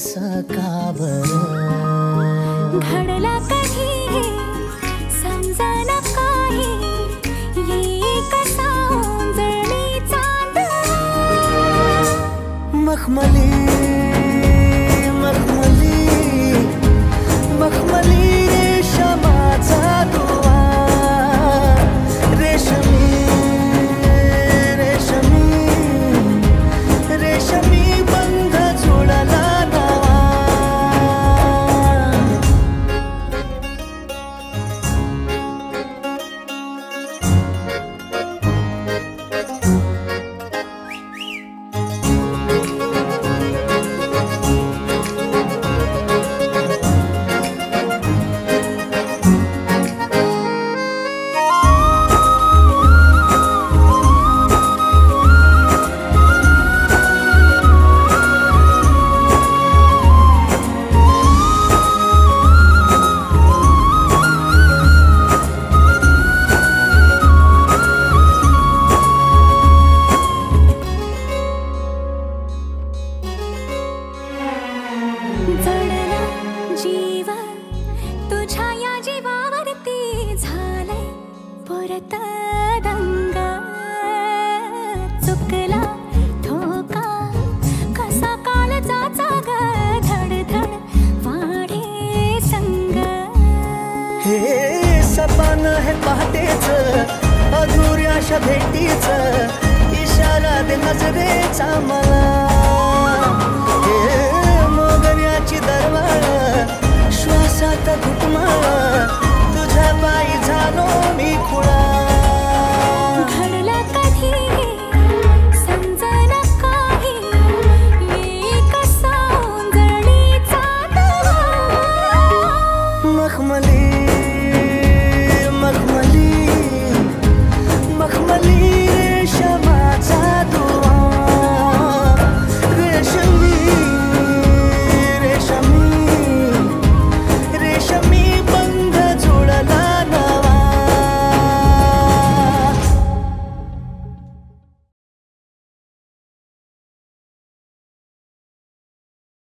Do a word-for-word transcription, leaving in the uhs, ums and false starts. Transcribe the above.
असं का बरं घडला कधी हे समजना काही ये कसा ओंजळी चांद मखमली मखमली मखमली रेशमाचा दुवा रेशमी रेशमी रेशमी बंध जुळला नवा जडला जीव तुझ्या या जीवावरती झालंय परत दंग चुकला ठोका कसा काळजाचा ग धडधड वाढे संग हे सपन है पहाटेच अधुऱ्याशा भेटीच इशारा दे नजरेचा मला